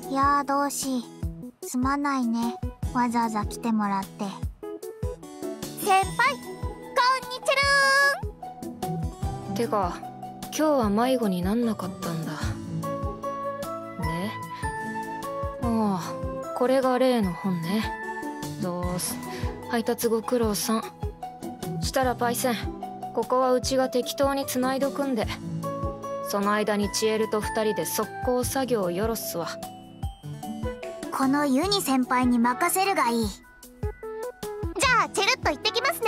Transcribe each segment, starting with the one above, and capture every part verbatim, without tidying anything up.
いやーどうしすまないね、わざわざ来てもらって。先輩こんにちるーん。 てか今日は迷子になんなかったんだね。ああ、これが例の本ね。どうす配達ご苦労さん。したらパイセン、ここはうちが適当に繋いどくんで、その間にチエルと二人で速攻作業をよろっすわ。 このユニ先輩に任せるがいい。じゃあチェルッと行ってきますね。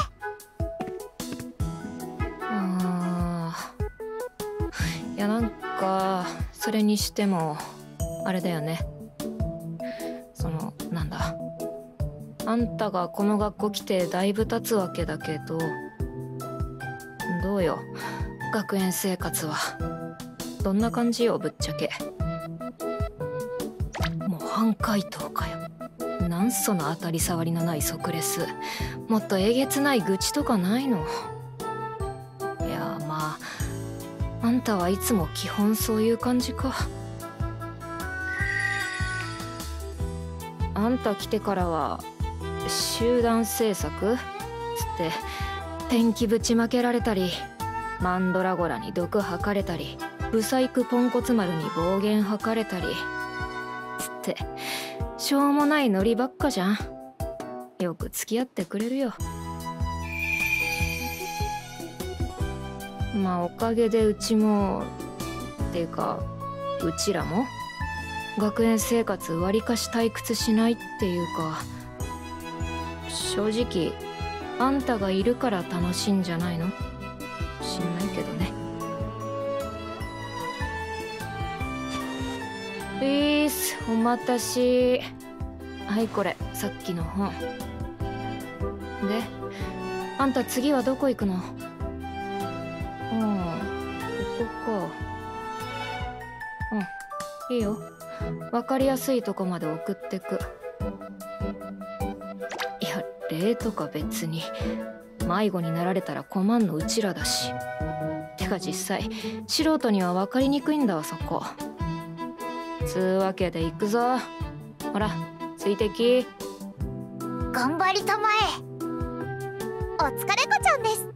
あーいやなんかそれにしてもあれだよね。そのなんだ、あんたがこの学校来てだいぶ経つわけだけど、どうよ学園生活は。どんな感じよぶっちゃけ。もう半回答かよ。なんその当たり障りのない即レス。もっとえげつない愚痴とかないの？いやまああんたはいつも基本そういう感じか。あんた来てからは集団制作つってペンキぶちまけられたり、マンドラゴラに毒吐かれたり、ブサイクポンコツ丸に暴言吐かれたりつってしょうもないノリばっかじゃん。よく付き合ってくれるよ。まあおかげでうちもっていうかうちらも学園生活わりかし退屈しないっていうか、正直あんたがいるから楽しいんじゃないの？知んないけどね。ういーす、お待たし。はいこれさっきの本で、あんた次はどこ行くの？ああここか。うんいいよ、わかりやすいとこまで送ってく。いや礼とか別に迷子になられたら困んのうちらだし。てか実際素人には分かりにくいんだわそこ。つうわけで行くぞ。ほらついてき。 頑張りたまえ。お疲れ子ちゃんです。